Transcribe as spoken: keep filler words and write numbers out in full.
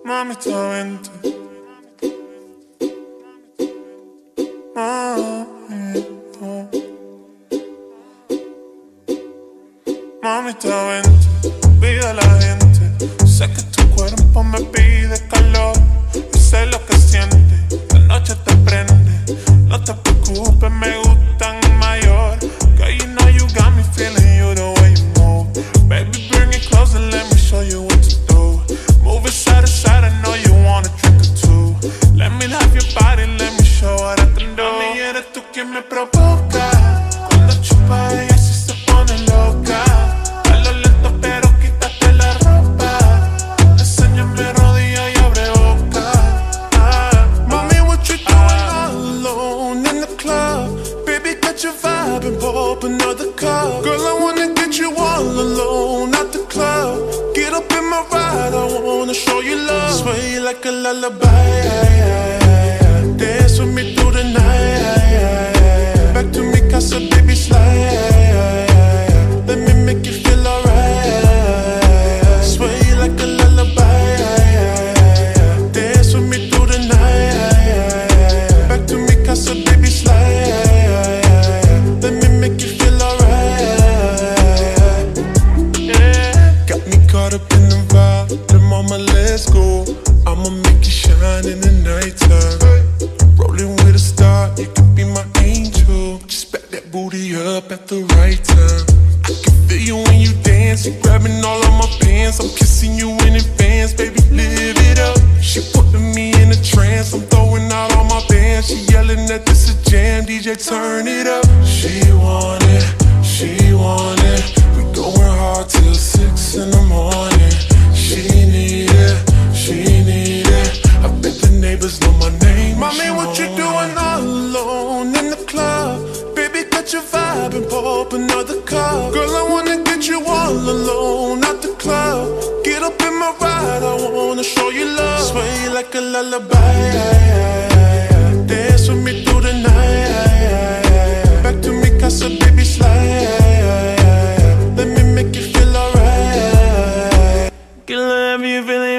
Mamita, vente. Mamita, Mamita, vente. Pide a la gente. Sé que tu cuerpo me pide calor. Yo sé lo que sientes. La noche te prende. No te preocupes, me gustan mayor. Girl, you know you got me feeling you the way you move. Baby, bring it close and let me show you what to do. Move it side to side, I know you want a trick or two. Let me have your body, let me show what I can do. Mami, eres tú quien me provoca. Cuando chupa ella sí se pone loca. A lo lento pero quítate la ropa. Enséñame rodilla y abre boca. ah. Mami, what you doing all alone in the club? Baby, got your vibe and pour up another cup. Girl, I wanna get you all alone at the club. Get up in my ride, I wanna show you love. Sway like a lullaby. Dance with me through the night. Back to me, casa, baby, slide. Let me make you feel alright. Sway like a lullaby. Dance with me through the night. Back to me, casa, baby, slide. Let me make you feel alright. Yeah. Got me caught up in the vibe. The mama, let's go. I'ma make you shine in the nighttime. Rolling with a star, you could be my angel. Just back that booty up at the right time. I can feel you when you dance. You grabbing all of my pants. I'm kissing you in advance, baby, live it up. She putting me in a trance. I'm throwing out all my bands. She yelling that this a jam. D J, turn it up. She want it, she want it. We going hard till six in the morning. She need it, she need it. I bet the neighbors know my name. Mommy, what you doing all alone in the club? Baby, got your vibe and pour up another cup. Girl, I wanna get you all alone at the club. Get up in my ride, I wanna show you love. Sway like a lullaby. Dance with me through the night. Back to me, casa, baby, slide. Let me make you feel alright. Girl, I have you feeling